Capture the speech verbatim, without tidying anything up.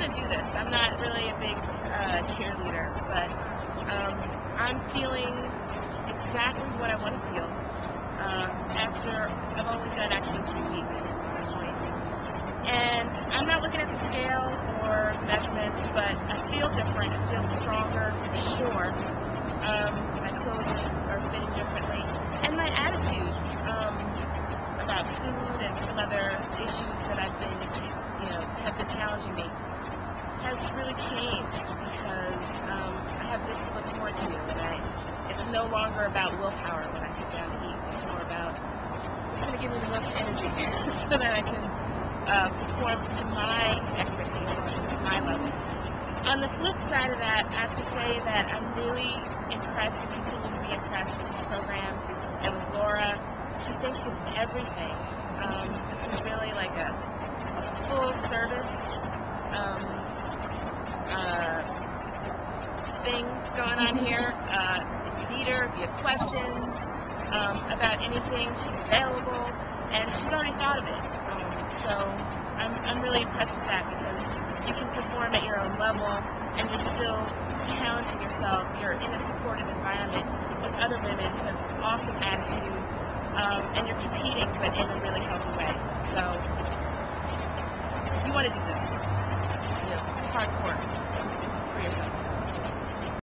to do this. I'm not really a big uh, cheerleader, but um, I'm feeling exactly what I want to feel uh, after I've only done actually three weeks at this point. And I'm not looking at the scale or measurements, but I feel different. I feel stronger, for sure. Um, my clothes are, are fitting differently. And my attitude um, about food and some other issues that I've been, you know, have been challenging me has really changed because um, I have this to look forward to. And I, it's no longer about willpower when I sit down to eat. It's more about what's going to give me the most energy so that I can uh, perform to my expectations, to my level. On the flip side of that, I have to say that I'm really impressed and continue to be impressed with this program and with Laura. She thinks of everything. Um, this is really like a, a full service um, uh, thing going on here. Uh, if you need her, if you have questions um, about anything, she's available, and she's already thought of it. Um, so I'm, I'm really impressed with that because you can perform at your own level and you're still challenging yourself. You're in a supportive environment with other women who have awesome attitude, um, and you're competing but in a really healthy way. So if you want to do this, you know, it's hardcore for yourself.